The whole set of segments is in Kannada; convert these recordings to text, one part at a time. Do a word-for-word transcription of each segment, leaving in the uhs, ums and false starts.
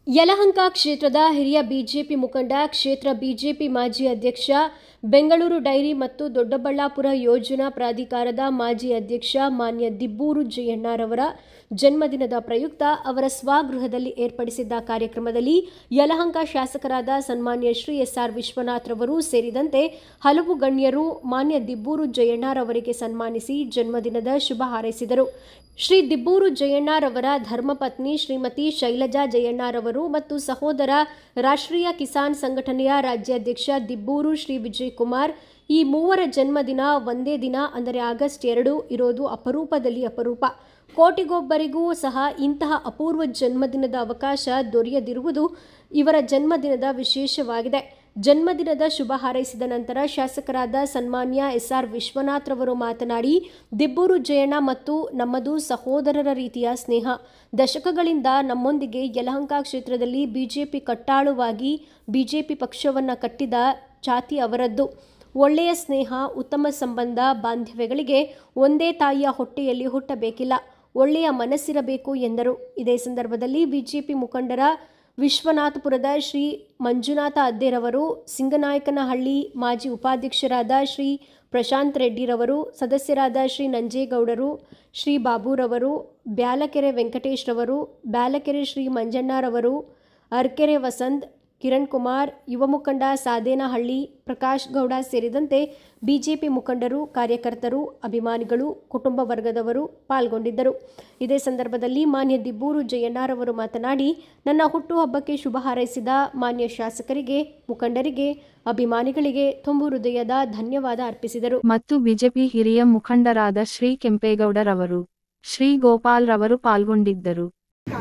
ಯಲಹಂಕ ಕ್ಷೇತ್ರದ ಹಿರಿಯ ಬಿಜೆಪಿ ಮುಖಂಡ, ಕ್ಷೇತ್ರ ಬಿಜೆಪಿ ಮಾಜಿ ಅಧ್ಯಕ್ಷ, ಬೆಂಗಳೂರು ಡೈರಿ ಮತ್ತು ದೊಡ್ಡಬಳ್ಳಾಪುರ ಯೋಜನಾ ಪ್ರಾಧಿಕಾರದ ಮಾಜಿ ಅಧ್ಯಕ್ಷ ಮಾನ್ಯ ದಿಬ್ಬೂರು ಜಯಣ್ಣರವರ ಜನ್ಮದಿನದ ಪ್ರಯುಕ್ತ ಅವರ ಸ್ವಗೃಹದಲ್ಲಿ ಏರ್ಪಡಿಸಿದ್ದ ಕಾರ್ಯಕ್ರಮದಲ್ಲಿ ಯಲಹಂಕ ಶಾಸಕರಾದ ಸನ್ಮಾನ್ಯ ಶ್ರೀ ಎಸ್ ಆರ್ ವಿಶ್ವನಾಥ್ ರವರು ಸೇರಿದಂತೆ ಹಲವು ಗಣ್ಯರು ಮಾನ್ಯ ದಿಬ್ಬೂರು ಜಯಣ್ಣರವರಿಗೆ ಸನ್ಮಾನಿಸಿ ಜನ್ಮದಿನದ ಶುಭ ಹಾರೈಸಿದರು. ಶ್ರೀ ದಿಬ್ಬೂರು ಜಯಣ್ಣರವರ ಧರ್ಮಪತ್ನಿ ಶ್ರೀಮತಿ ಶೈಲಜಾ ಜಯಣ್ಣರವರು ಮತ್ತು ಸಹೋದರ ರಾಷ್ಟ್ರೀಯ ಕಿಸಾನ್ ಸಂಘಟನೆಯ ರಾಜ್ಯಾಧ್ಯಕ್ಷ ದಿಬ್ಬೂರು ಶ್ರೀ ವಿಜಯ್ ಕುಮಾರ್ ಈ ಮೂವರ ಜನ್ಮದಿನ ಒಂದೇ ದಿನ ಅಂದರೆ ಆಗಸ್ಟ್ ಎರಡು ಇರೋದು ಅಪರೂಪದಲ್ಲಿ ಅಪರೂಪ. ಕೋಟಿಗೊಬ್ಬರಿಗೂ ಸಹ ಇಂತಹ ಅಪೂರ್ವ ಜನ್ಮದಿನದ ಅವಕಾಶ ದೊರೆಯದಿರುವುದು ಇವರ ಜನ್ಮದಿನದ ವಿಶೇಷವಾಗಿದೆ. ಜನ್ಮದಿನದ ಶುಭ ಹಾರೈಸಿದ ನಂತರ ಶಾಸಕರಾದ ಸನ್ಮಾನ್ಯ ಎಸ್ ಆರ್ ವಿಶ್ವನಾಥ್ ರವರು ಮಾತನಾಡಿ, ದಿಬ್ಬೂರು ಜಯಣ್ಣ ಮತ್ತು ನಮ್ಮದು ಸಹೋದರರ ರೀತಿಯ ಸ್ನೇಹ. ದಶಕಗಳಿಂದ ನಮ್ಮೊಂದಿಗೆ ಯಲಹಂಕ ಕ್ಷೇತ್ರದಲ್ಲಿ ಬಿಜೆಪಿ ಕಟ್ಟಾಳುವಾಗಿ ಬಿಜೆಪಿ ಪಕ್ಷವನ್ನು ಕಟ್ಟಿದ ಛಾತಿ ಅವರದ್ದು. ಒಳ್ಳೆಯ ಸ್ನೇಹ, ಉತ್ತಮ ಸಂಬಂಧ, ಬಾಂಧವ್ಯಗಳಿಗೆ ಒಂದೇ ತಾಯಿಯ ಹೊಟ್ಟೆಯಲ್ಲಿ ಹುಟ್ಟಬೇಕಿಲ್ಲ, ಒಳ್ಳೆಯ ಮನಸ್ಸಿರಬೇಕು ಎಂದರು. ಇದೇ ಸಂದರ್ಭದಲ್ಲಿ ಬಿಜೆಪಿ ಮುಖಂಡರ ವಿಶ್ವನಾಥಪುರದ ಶ್ರೀ ಮಂಜುನಾಥ ಅದ್ದೆರವರು, ಸಿಂಗನಾಯಕನಹಳ್ಳಿ ಮಾಜಿ ಉಪಾಧ್ಯಕ್ಷರಾದ ಶ್ರೀ ಪ್ರಶಾಂತ್ ರೆಡ್ಡಿರವರು, ಸದಸ್ಯರಾದ ಶ್ರೀ ನಂಜೇಗೌಡರು, ಶ್ರೀ ಬಾಬುರವರು, ಬ್ಯಾಲಕೆರೆ ವೆಂಕಟೇಶ್ ರವರು, ಬ್ಯಾಲಕೆರೆ ಶ್ರೀ ಮಂಜಣ್ಣರವರು, ಅರ್ಕೆರೆ ವಸಂತ್, ಕಿರಣ್ ಕುಮಾರ್, ಯುವ ಮುಖಂಡ ಸಾದೇನಹಳ್ಳಿ ಪ್ರಕಾಶ್ ಗೌಡ ಸೇರಿದಂತೆ ಬಿಜೆಪಿ ಮುಖಂಡರು, ಕಾರ್ಯಕರ್ತರು, ಅಭಿಮಾನಿಗಳು, ಕುಟುಂಬ ವರ್ಗದವರು ಪಾಲ್ಗೊಂಡಿದ್ದರು. ಇದೇ ಸಂದರ್ಭದಲ್ಲಿ ಮಾನ್ಯ ದಿಬ್ಬೂರು ಜಯಣ್ಣರವರು ಮಾತನಾಡಿ, ನನ್ನ ಹುಟ್ಟುಹಬ್ಬಕ್ಕೆ ಶುಭ ಹಾರೈಸಿದ ಮಾನ್ಯ ಶಾಸಕರಿಗೆ, ಮುಖಂಡರಿಗೆ, ಅಭಿಮಾನಿಗಳಿಗೆ ತುಂಬು ಹೃದಯದ ಧನ್ಯವಾದ ಅರ್ಪಿಸಿದರು. ಮತ್ತು ಬಿಜೆಪಿ ಹಿರಿಯ ಮುಖಂಡರಾದ ಶ್ರೀ ಕೆಂಪೇಗೌಡರವರು, ಶ್ರೀ ಗೋಪಾಲ್ ರವರು ಪಾಲ್ಗೊಂಡಿದ್ದರು.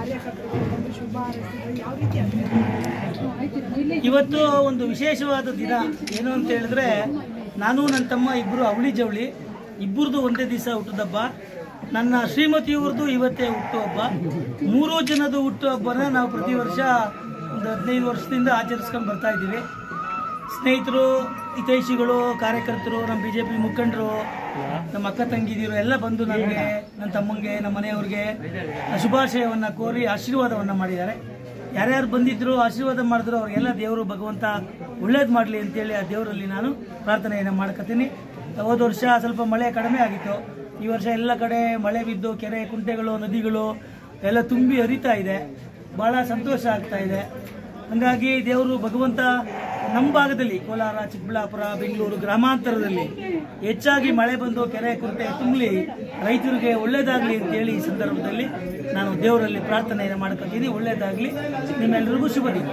ಇವತ್ತು ಒಂದು ವಿಶೇಷವಾದ ದಿನ ಏನು ಅಂತ ಹೇಳಿದ್ರೆ, ನಾನು ನನ್ನ ತಮ್ಮ ಇಬ್ಬರು ಅವಳಿ ಜವಳಿ ಇಬ್ಬರದು ಒಂದೇ ದಿವಸ ಹುಟ್ಟುಹಬ್ಬ. ನನ್ನ ಶ್ರೀಮತಿಯವ್ರದ್ದು ಇವತ್ತೇ ಹುಟ್ಟುಹಬ್ಬ. ಮೂರೂ ಜನದ ಹುಟ್ಟುಹಬ್ಬನ ನಾವು ಪ್ರತಿ ವರ್ಷ ಒಂದು ಹದಿನೈದು ವರ್ಷದಿಂದ ಆಚರಿಸ್ಕೊಂಡು ಬರ್ತಾ ಇದ್ದೀವಿ. ಸ್ನೇಹಿತರು, ಹಿತೈಷಿಗಳು, ಕಾರ್ಯಕರ್ತರು, ನಮ್ಮ ಬಿ ಜೆ ಪಿ ಮುಖಂಡರು, ನಮ್ಮ ಅಕ್ಕ ತಂಗಿದಿರು ಎಲ್ಲ ಬಂದು ನನಗೆ, ನನ್ನ ತಮ್ಮಂಗೆ, ನಮ್ಮ ಮನೆಯವ್ರಿಗೆ ಶುಭಾಶಯವನ್ನು ಕೋರಿ ಆಶೀರ್ವಾದವನ್ನು ಮಾಡಿದ್ದಾರೆ. ಯಾರ್ಯಾರು ಬಂದಿದ್ರು, ಆಶೀರ್ವಾದ ಮಾಡಿದ್ರು, ಅವ್ರಿಗೆಲ್ಲ ದೇವರು ಭಗವಂತ ಒಳ್ಳೇದು ಮಾಡಲಿ ಅಂತೇಳಿ ಆ ದೇವರಲ್ಲಿ ನಾನು ಪ್ರಾರ್ಥನೆಯನ್ನು ಮಾಡ್ಕೊತೀನಿ. ಹೋದ ವರ್ಷ ಸ್ವಲ್ಪ ಮಳೆ ಕಡಿಮೆ ಆಗಿತ್ತು. ಈ ವರ್ಷ ಎಲ್ಲ ಕಡೆ ಮಳೆ ಬಿದ್ದು ಕೆರೆ, ಕುಂಟೆಗಳು, ನದಿಗಳು ಎಲ್ಲ ತುಂಬಿ ಹರಿತಾ ಇದೆ. ಭಾಳ ಸಂತೋಷ ಆಗ್ತಾ ಇದೆ. ಹಾಗಾಗಿ ದೇವರು ಭಗವಂತ ನಮ್ಮ ಭಾಗದಲ್ಲಿ ಕೋಲಾರ, ಚಿಕ್ಕಬಳ್ಳಾಪುರ, ಬೆಂಗಳೂರು ಗ್ರಾಮಾಂತರದಲ್ಲಿ ಹೆಚ್ಚಾಗಿ ಮಳೆ ಬಂದು ಕೆರೆ ಕುಂಟೆ ತುಂಬಲಿ ರೈತರಿಗೆ ಒಳ್ಳೇದಾಗಲಿ ಅಂತೇಳಿ ಈ ಸಂದರ್ಭದಲ್ಲಿ ನಾನು ದೇವರಲ್ಲಿ ಪ್ರಾರ್ಥನೆಯನ್ನು ಮಾಡ್ಕೊತೀನಿ. ಒಳ್ಳೇದಾಗಲಿ, ನಿಮ್ಮೆಲ್ಲರಿಗೂ ಶುಭ ದಿನ.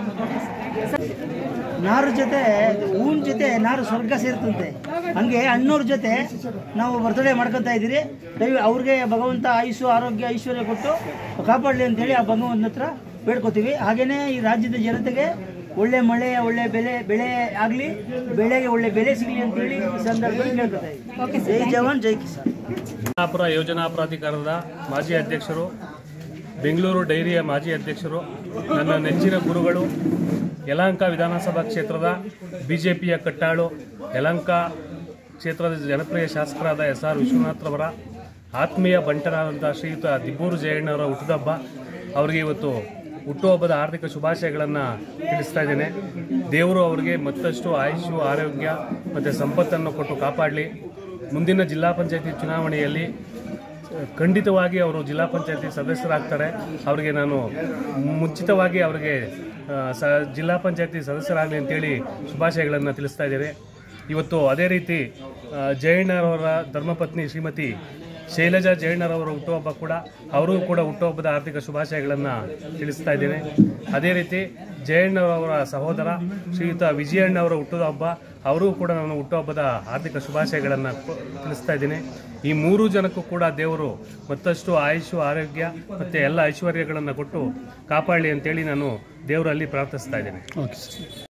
ನಾರು ಜೊತೆ ಹೂವಿನ ಜೊತೆ ನಾರು ಸ್ವರ್ಗ ಸೇರ್ತಂತೆ. ಹಂಗೆ ಅಣ್ಣವ್ರ ಜೊತೆ ನಾವು ಬರ್ತಡೇ ಮಾಡ್ಕೊತಾ ಇದ್ದೀರಿ. ದಯವಿ ಅವ್ರಿಗೆ ಭಗವಂತ ಆಯುಷು, ಆರೋಗ್ಯ, ಐಶ್ವರ್ಯ ಕೊಟ್ಟು ಕಾಪಾಡಲಿ ಅಂತೇಳಿ ಆ ಭಗವಂತನ ಹತ್ರ ಬೇಡ್ಕೋತೀವಿ. ಹಾಗೇನೆ ಈ ರಾಜ್ಯದ ಜನತೆಗೆ ಒಳ್ಳೆ ಮಳೆ, ಒಳ್ಳೆ ಬೆಲೆ ಬೆಳೆ ಆಗಲಿ, ಬೆಳೆಗೆ ಒಳ್ಳೆ ಬೆಲೆ ಸಿಗಲಿ ಅಂತೇಳಿ ಈ ಸಂದರ್ಭದಲ್ಲಿ ಕೇಳ್ಕೊತಾ ಇದ್ದೀವಿ. ಜೈ ಜವಾನ್, ಜೈ ಕಿಸಾನ್. ದೊಡ್ಡಬಳ್ಳಾಪುರ ಯೋಜನಾ ಪ್ರಾಧಿಕಾರದ ಮಾಜಿ ಅಧ್ಯಕ್ಷರು, ಬೆಂಗಳೂರು ಡೈರಿಯ ಮಾಜಿ ಅಧ್ಯಕ್ಷರು, ನನ್ನ ನೆಚ್ಚಿನ ಗುರುಗಳು, ಯಲಹಂಕ ವಿಧಾನಸಭಾ ಕ್ಷೇತ್ರದ ಬಿಜೆಪಿಯ ಕಟ್ಟಾಳು, ಯಲಹಂಕ ಕ್ಷೇತ್ರದ ಜನಪ್ರಿಯ ಶಾಸಕರಾದ ಎಸ್ ಆರ್ ವಿಶ್ವನಾಥ್ ರವರ ಆತ್ಮೀಯ ಬಂಟರಾದಂಥ ಶ್ರೀಯುತ ದಿಬ್ಬೂರು ಜಯಣ್ಣವರ ಹುಟ್ಟುಹಬ್ಬ. ಅವರಿಗೆ ಇವತ್ತು ಹುಟ್ಟುಹಬ್ಬದ ಆರ್ಥಿಕ ಶುಭಾಶಯಗಳನ್ನು ತಿಳಿಸ್ತಾ ಇದ್ದೇನೆ. ದೇವರು ಅವರಿಗೆ ಮತ್ತಷ್ಟು ಆಯುಷು, ಆರೋಗ್ಯ ಮತ್ತು ಸಂಪತ್ತನ್ನು ಕೊಟ್ಟು ಕಾಪಾಡಲಿ. ಮುಂದಿನ ಜಿಲ್ಲಾ ಪಂಚಾಯತಿ ಚುನಾವಣೆಯಲ್ಲಿ ಖಂಡಿತವಾಗಿ ಅವರು ಜಿಲ್ಲಾ ಪಂಚಾಯತಿ ಸದಸ್ಯರಾಗ್ತಾರೆ. ಅವರಿಗೆ ನಾನು ಮುಂಚಿತವಾಗಿ ಅವರಿಗೆ ಸ ಜಿಲ್ಲಾ ಪಂಚಾಯತಿ ಸದಸ್ಯರಾಗಲಿ ಅಂತೇಳಿ ಶುಭಾಶಯಗಳನ್ನು ತಿಳಿಸ್ತಾ ಇದ್ದೇನೆ. ಇವತ್ತು ಅದೇ ರೀತಿ ಜಯಣ್ಣರವರ ಧರ್ಮಪತ್ನಿ ಶ್ರೀಮತಿ ಶೈಲಜಾ ಜಯಣ್ಣರವರ ಹುಟ್ಟುಹಬ್ಬ ಕೂಡ, ಅವರಿಗೂ ಕೂಡ ಹುಟ್ಟುಹಬ್ಬದ ಆರ್ಥಿಕ ಶುಭಾಶಯಗಳನ್ನು ತಿಳಿಸ್ತಾ ಇದ್ದೇನೆ. ಅದೇ ರೀತಿ ಜಯಣ್ಣರವರ ಸಹೋದರ ಶ್ರೀಯುತ ವಿಜಯಣ್ಣವರ ಹುಟ್ಟುಹಬ್ಬ, ಅವರಿಗೂ ಕೂಡ ನಾನು ಹುಟ್ಟುಹಬ್ಬದ ಆರ್ಥಿಕ ಶುಭಾಶಯಗಳನ್ನು ತಿಳಿಸ್ತಾ ಇದ್ದೀನಿ. ಈ ಮೂರು ಜನಕ್ಕೂ ಕೂಡ ದೇವರು ಮತ್ತಷ್ಟು ಆಯುಷು, ಆರೋಗ್ಯ ಮತ್ತು ಎಲ್ಲ ಐಶ್ವರ್ಯಗಳನ್ನು ಕೊಟ್ಟು ಕಾಪಾಡಲಿ ಅಂತೇಳಿ ನಾನು ದೇವರಲ್ಲಿ ಪ್ರಾರ್ಥಿಸ್ತಾ ಇದ್ದೇನೆ.